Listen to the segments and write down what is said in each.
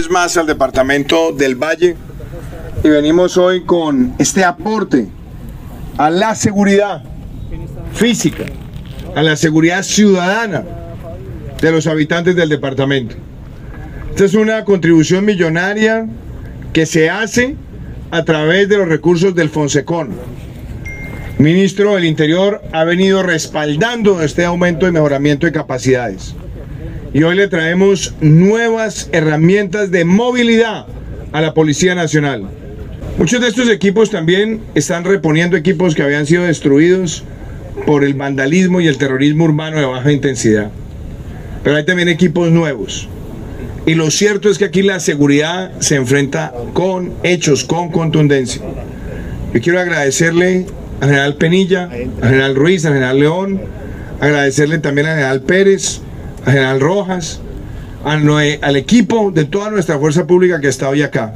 vez más al departamento del Valle y venimos hoy con este aporte a la seguridad física, a la seguridad ciudadana de los habitantes del departamento. Esta es una contribución millonaria que se hace a través de los recursos del Fonsecon. El ministro del Interior ha venido respaldando este aumento y mejoramiento de capacidades. Y hoy le traemos nuevas herramientas de movilidad a la Policía Nacional. Muchos de estos equipos también están reponiendo equipos que habían sido destruidos por el vandalismo y el terrorismo urbano de baja intensidad. Pero hay también equipos nuevos. Y lo cierto es que aquí la seguridad se enfrenta con hechos, con contundencia. Yo quiero agradecerle al general Penilla, al general Ruiz, al general León, agradecerle también al general Pérez, al general Rojas, al equipo de toda nuestra fuerza pública que está hoy acá,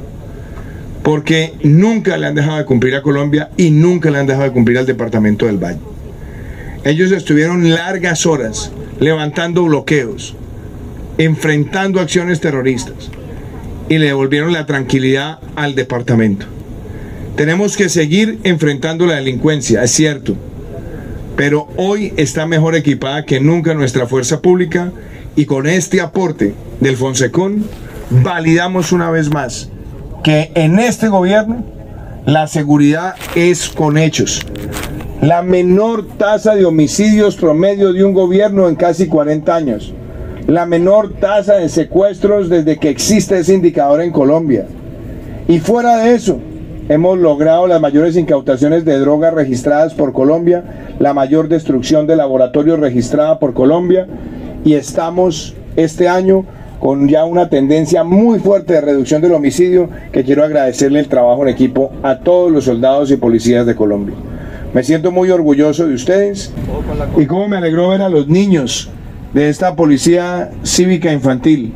porque nunca le han dejado de cumplir a Colombia y nunca le han dejado de cumplir al departamento del Valle. Ellos estuvieron largas horas levantando bloqueos, enfrentando acciones terroristas y le devolvieron la tranquilidad al departamento. Tenemos que seguir enfrentando la delincuencia, es cierto, pero hoy está mejor equipada que nunca nuestra fuerza pública y con este aporte del Fonsecon validamos una vez más que en este gobierno la seguridad es con hechos. La menor tasa de homicidios promedio de un gobierno en casi 40 años. La menor tasa de secuestros desde que existe ese indicador en Colombia. Y fuera de eso, hemos logrado las mayores incautaciones de drogas registradas por Colombia, la mayor destrucción de laboratorios registrada por Colombia, y estamos este año con ya una tendencia muy fuerte de reducción del homicidio, que quiero agradecerle el trabajo en equipo a todos los soldados y policías de Colombia. Me siento muy orgulloso de ustedes y cómo me alegró ver a los niños de esta policía cívica infantil.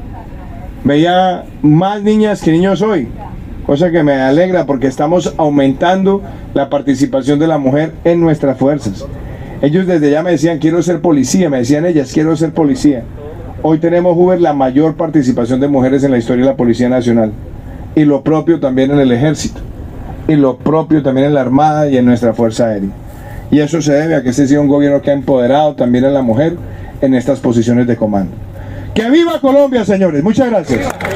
Veía más niñas que niños hoy, cosa que me alegra porque estamos aumentando la participación de la mujer en nuestras fuerzas. Ellos desde ya me decían, quiero ser policía, me decían ellas, quiero ser policía. Hoy tenemos, Uber, la mayor participación de mujeres en la historia de la Policía Nacional. Y lo propio también en el Ejército. Y lo propio también en la Armada y en nuestra Fuerza Aérea. Y eso se debe a que este ha sido un gobierno que ha empoderado también a la mujer en estas posiciones de comando. ¡Que viva Colombia, señores! Muchas gracias.